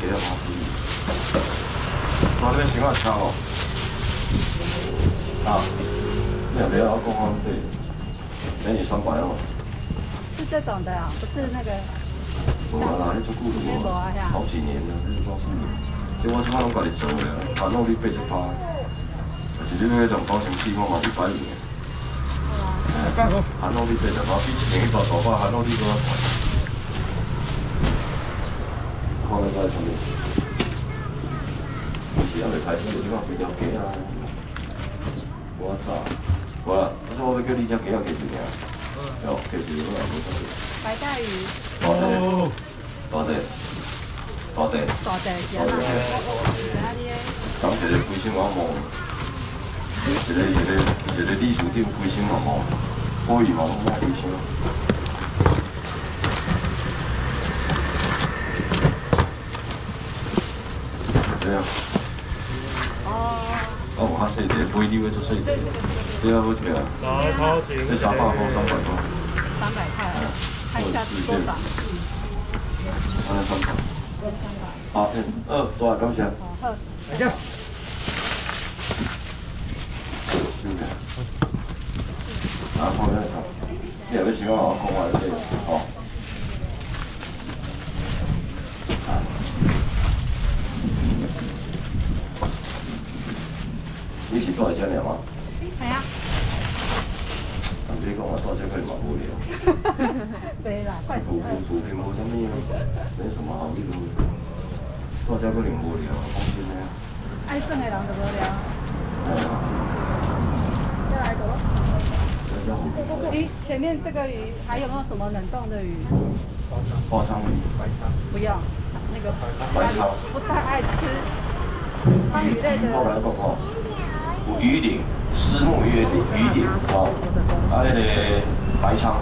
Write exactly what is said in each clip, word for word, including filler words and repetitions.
给了毛皮。我这边先我敲哦。啊，你也不要讲讲这，等你双百哦。 是这种的啊，不是那个。 无啊啦，你足久了无？好几年了，这是多少年？即我即摆拢家己做的啊，烦恼你八十八，但是你那种保险期我嘛一百五年。干好。烦恼你八十八，比一年一包大包烦恼你搁较大。看咱在上面。 是还未开始，就即摆几条鸡啊！我早，我啦，我说我要叫你只鸡仔加一条，哦，加一条我也无啥事。 白带鱼。 大隻，大隻，大隻。 大隻，是啊。 长一个规身毛毛，一个一个一个李树顶规身毛毛，鲍鱼嘛拢买规身。这样。 哦，较细个，肥牛的足细个，这要好吃啊！这三百块，三百块。 三百块，看一下多少。 安尼三百。好，嗯，二，多少？感谢。 好， 来这。 啊，放在上。你后要想我讲话这个，哦。你是住在这里吗？ 系啊。 但你讲话住这可以蛮无聊。 对啦，快图片图片无啥物啊，没什么好意思。住这可能无聊，放心的。 爱耍的人就无聊。 哎呀。 再来个咯。咦，前面这个鱼还有没有什么冷冻的鱼？ 花鲳鱼。白鲳。 不要，那个白鲳。 不太爱吃鲳鱼类的。 我来讲哦。 有鱼鳞、虱目鱼鳞、鱼鳞哦，啊，迄个白鲳，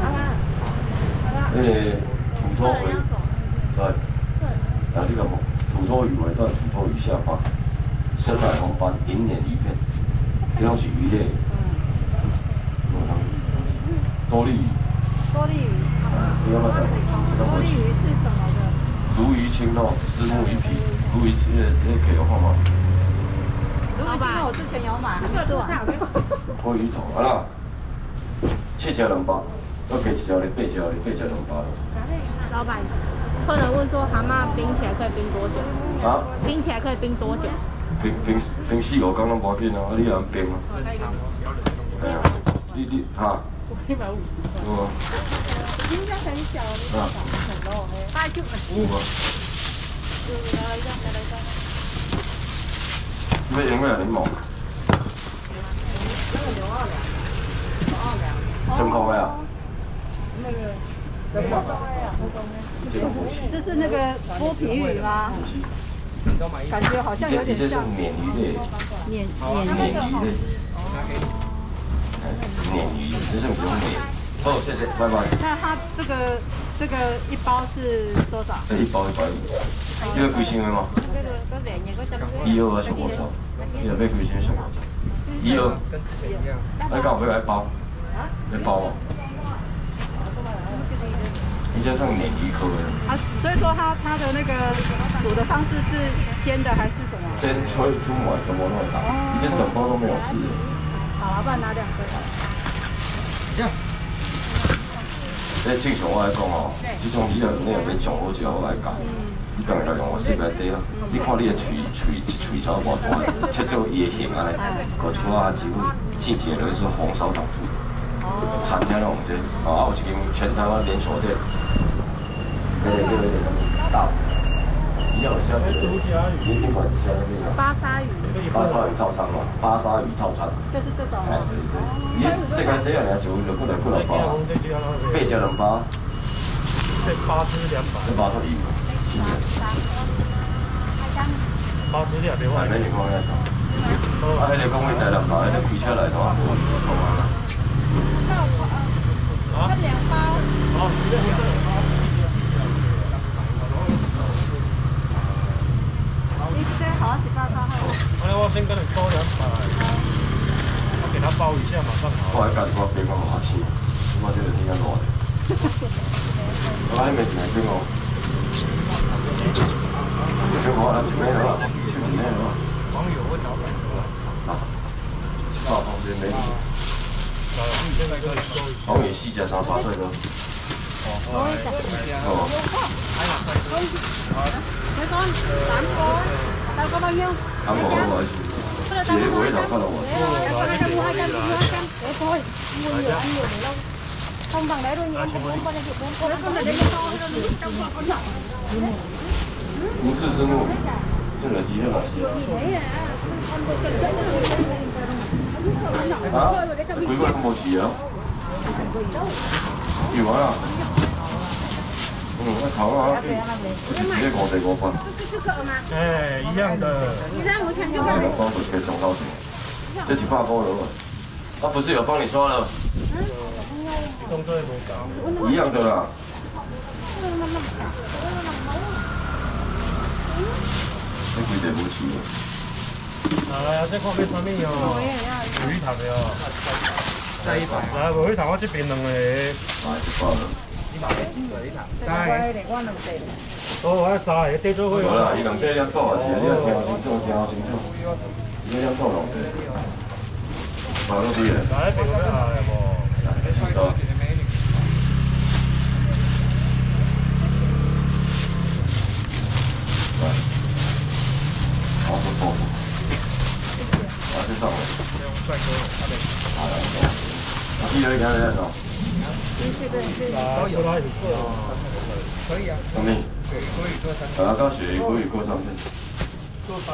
迄个土托鱼，对，啊，你讲土托鱼尾段、土托鱼下巴、深海红斑、银眼鱼片，这拢是鱼类。多利鱼。 多利鱼。 你要不要讲？ 多利鱼是什么的？ 鲈鱼青肉、虱目鱼皮、鲈鱼这个这个可以有看吗？ 老板，我之前有买，还没吃完。 鲑鱼头，啊啦，七只两包，我给一只哩，八只哩，八只两包。 老板，客人问说蛤蟆冰起来可以冰多久？ 啊？ 冰起来可以冰多久？ 冰冰冰四五天拢无要紧啊，啊你也冰啊。哎呀，你你哈？ 我一百五十块。 有啊。 冰箱很小，你看很多哎。八九。 有啊。 有来一张，再来一张。 要用咩柠檬？ 那个牛二两，牛二两。 真空的啊？ 那个冷冻的呀，这是那个剥皮鱼吗？感觉好像有点像鲶鱼类。 鲶鲶鲶鱼类。鲶鱼，这是比较鲶。好，谢谢，拜拜。 那它这个这个一包是多少？ 一包一百五。你要几千个吗？一二啊，小火烧。你要买几千小火烧？一二。 跟之前一样。 那刚好要来包。要包哦。你这算鲶鱼科的。 啊，所以说它它的那个煮的方式是煎的还是什么？ 煎、吹、煮完全部都会打，已经整包都没有事了。 好，老板拿两个。 这样。 诶，正常我来讲哦，这种鱼啊，你若要上好食，我来教。你刚才用我食内底啊，你看你的喙喙一喙槽偌大，切做伊的形安尼，搞一寡下酒，进一个就是红烧糖醋。餐厅拢用这，啊，有一间全台湾连锁店，那个那个那个大，一样有虾子，你你款是虾子那个。 巴沙鱼。 巴沙鱼套餐嘛，巴沙鱼套餐。 就是这种。 哎，对对。伊世界第一名就就过来过来包，八只两包。 这八只两百。 这八十一。 八只两百万。 哎，那你看遐少。啊，迄个讲迄台南嘛，迄个开车来头啊，无无通啊啦。 啊？两包。 好，这个两包。 你这好像几包套好。 哎，我先跟你收两百，我给他包一下，马上好。 我还家己我变我麻气，我这个天较热的。我还没订冰哦。 就我那一枚了，就一枚了。 网友问老板。 啊，大房间没。 现在可以收。 网友四只三八岁咯。哦。哦。 mấy con tám con tao có bao nhiêu tám con rồi chị ấy quế đâu có đâu rồi hai trăm mua hai trăm mua hai trăm để thôi mua nhiều ăn nhiều để lâu không bằng đấy thôi nhỉ bốn con này bốn con con này đấy to hơn trong con nhỏ 无刺生物这个鸡很好吃啊几个咁冇吃啊要啊嗯，那头啊，直接五四五分。 哎，一样的。 那个包子可以中高级，这几百块了。他不是有帮你刷了？ 动作也不高。 一样的啦。这几点不起了？ 来啊，这看买啥物哦？鱼头的哦。再一百。来，鱼头我这边两个。 来一百了。 三哦，我三个得做伙。 好啦，伊两块两多啊，是你要听清楚，听清楚。你两多两块。买到几个？ 来，别个下来无？ 是的。来，好不错。来，这上来。 帅哥，他的。 记得你看在上。 都有啦，可以啊。 什么？ 鳕鱼鲑鱼各三。 啊，到鳕鱼鲑鱼各三份。 各三。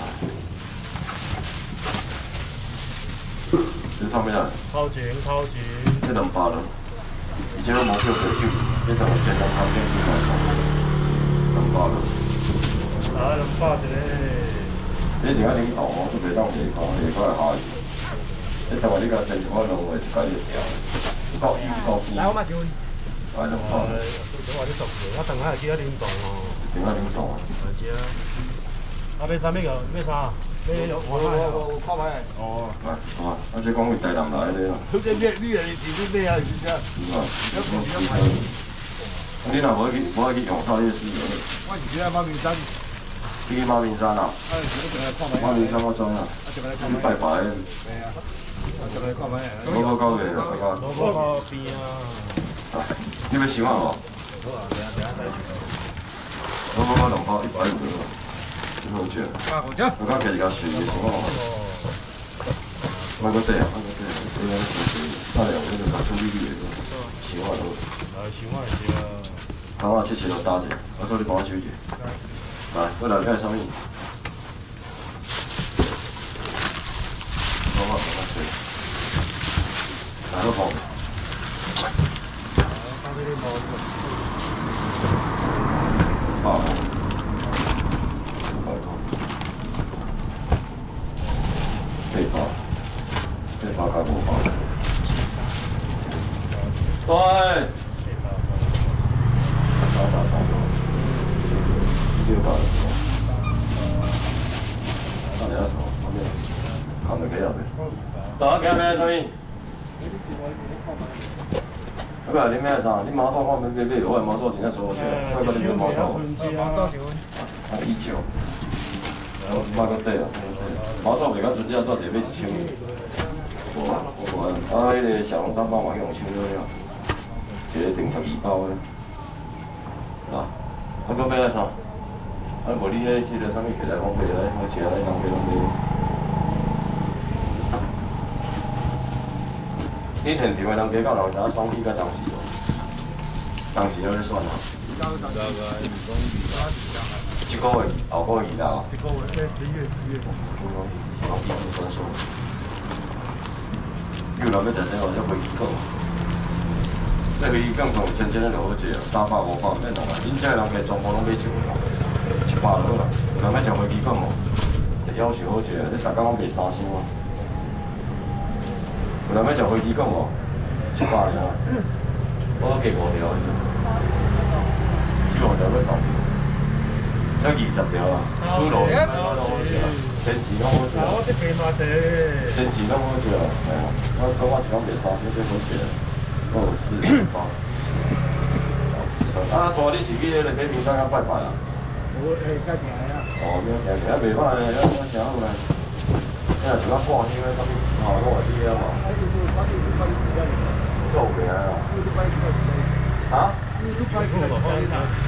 这上面啊。 超前，超前。 这两包了，以前我冇票可以，这等我简单拍片去买上。两包了。 啊，两包一个。 你而家领導我都未當地講，你嗰係下雨。你等我呢個正常可能我係解要掉。國語國語。 來，我買幾碗。 係兩包。 我話你熟嘅，我等下記得點講哦。 點解點講啊？ 唔知啊。阿俾啥咩個？咩啥？咩有？我我我我靠埋。哦。 係，好啊，我即係講會大南來啲咯。 好似咩呢樣嘢自己咩啊？唔知啊。 唔係，你嗱我去我去用它呢啲嘢。 我而家馬面山。 去馬面山啊？馬面山我知啊。去拜拜。 係啊。我嚟靠埋。 攞個膠嚟啊！大家。 攞個邊啊？ 你咪想下喎。 好啊，等下等下睇住。 攞個膠兩包一百五嘅喎，點好食？ 八毫啫。 我家其實而家水嘅，我買個地啊，買個地，你睇下太陽嗰度出呢啲嘢咯，少下都。 係少下啲啊。 等我切切到打隻，我收你幫我燒住。來，嗰兩間係啥物？講下講下先。來個房。八號。背包，背包加五包。對。三百三十，六百多。看你那什麼？後面，看到幾多嘅？大家咩生意？嗰個你咩啥？你馬多我咪俾俾我係馬多點解做嘅？嗰個你咩馬多？ 馬多少？ 啊，一九。買個地啊！馬多而家準備到地俾一千。我我啊，迄個小籠三包嘛用千多了，一個訂十二包咧。啊，啊，搁買啥？啊，無你迄迄個啥物起來講買來，我起來人買攏買。你現場的人加到人知雙喜甲當時哦，當時有咧算啊。一個月後個月啦。 一個月，對，十一月，十一月。 雙喜不算數。叫人要食啥？或者飛機講。這飛機講同真正就好食啊，三百五百免弄啊。恁遮人家全部攏買一個啦，一百落啦。有人要食飛機講哦，要求好食啊，你逐工攏賣三箱啊。有人要食飛機講哦，一百爾啊，我加五條爾，只五條要三條，才二十條啊。豬肉買到攏好食啊，煎雞攏好食啊。 我這邊嘛這。 煎雞攏好食啊，係啊，我講我一工賣三箱最好食啊，我有四十包。啊，大你是去迄個買冰山甲拜拜啊？ 我诶，加甜啊！ 哦，咩甜甜袂歹咧，咱咱听好咧。你若是讲挂香诶，啥物？哦，我话你了嘛。做袂啊？啊？